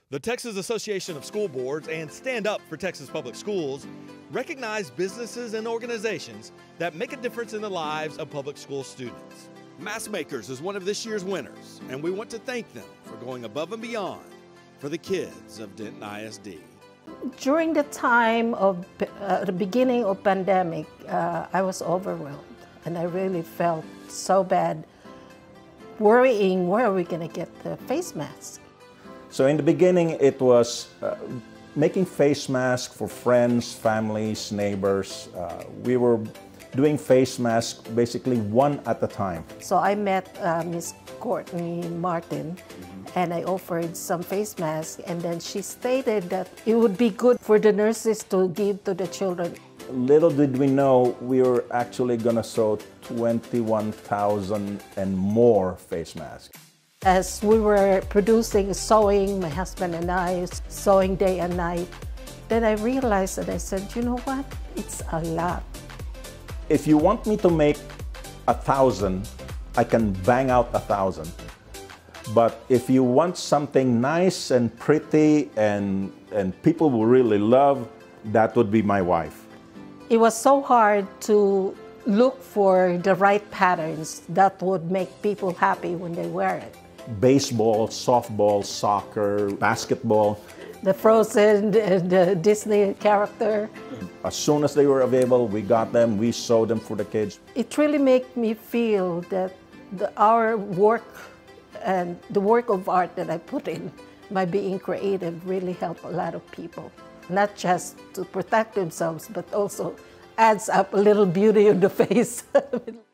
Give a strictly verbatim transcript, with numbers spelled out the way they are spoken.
The Texas Association of School Boards and Stand Up for Texas Public Schools recognize businesses and organizations that make a difference in the lives of public school students. Mask Makers is one of this year's winners, and we want to thank them for going above and beyond for the kids of Denton I S D. During the time of uh, the beginning of pandemic, uh, I was overwhelmed, and I really felt so bad, worrying where are we going to get the face masks. So in the beginning, it was uh, making face masks for friends, families, neighbors. Uh, we were doing face masks basically one at a time. So I met uh, Miss Courtney Martin, and I offered some face masks, and then she stated that it would be good for the nurses to give to the children. Little did we know we were actually gonna sew twenty-one thousand and more face masks. As we were producing, sewing, my husband and I, sewing day and night, then I realized and I said, you know what, it's a lot. If you want me to make a thousand, I can bang out a thousand. But if you want something nice and pretty and, and people will really love, that would be my wife. It was so hard to look for the right patterns that would make people happy when they wear it. Baseball, softball, soccer, basketball. The Frozen, the, the Disney character. As soon as they were available, we got them, we sewed them for the kids. It really made me feel that the, our work and the work of art that I put in by being creative really helped a lot of people. Not just to protect themselves, but also adds up a little beauty on the face.